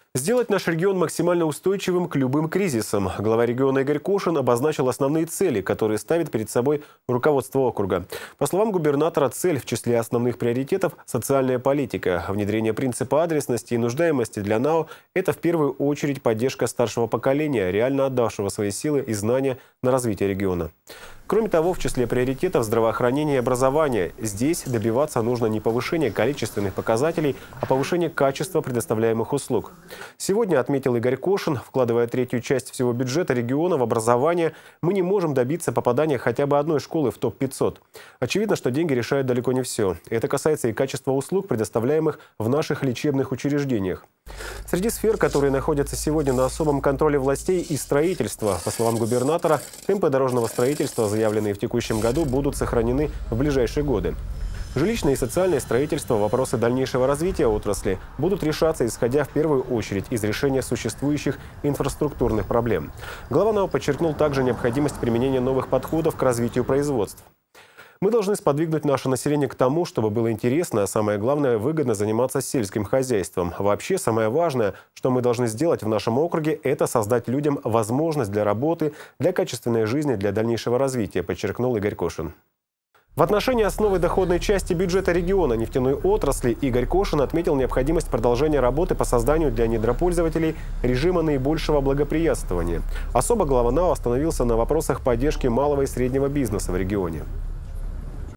Сделать наш регион максимально устойчивым к любым кризисам. Глава региона Игорь Кошин обозначил основные цели, которые ставит перед собой руководство округа. По словам губернатора, цель в числе основных приоритетов – социальная политика. Внедрение принципа адресности и нуждаемости для НАО – это в первую очередь поддержка старшего поколения, реально отдавшего свои силы и знания на развитие региона. Кроме того, в числе приоритетов здравоохранение и образование. Здесь добиваться нужно не повышения количественных показателей, а повышения качества предоставляемых услуг. Сегодня, отметил Игорь Кошин, вкладывая третью часть всего бюджета региона в образование, мы не можем добиться попадания хотя бы одной школы в топ-500. Очевидно, что деньги решают далеко не все. Это касается и качества услуг, предоставляемых в наших лечебных учреждениях. Среди сфер, которые находятся сегодня на особом контроле властей, и строительство. По словам губернатора, темпы дорожного строительства, заявленные в текущем году, будут сохранены в ближайшие годы. Жилищное и социальное строительство, вопросы дальнейшего развития отрасли будут решаться, исходя в первую очередь из решения существующих инфраструктурных проблем. Глава НАО подчеркнул также необходимость применения новых подходов к развитию производств. Мы должны сподвигнуть наше население к тому, чтобы было интересно, а самое главное – выгодно заниматься сельским хозяйством. Вообще, самое важное, что мы должны сделать в нашем округе – это создать людям возможность для работы, для качественной жизни, для дальнейшего развития, подчеркнул Игорь Кошин. В отношении основы доходной части бюджета региона нефтяной отрасли Игорь Кошин отметил необходимость продолжения работы по созданию для недропользователей режима наибольшего благоприятствования. Особо глава НАО остановился на вопросах поддержки малого и среднего бизнеса в регионе.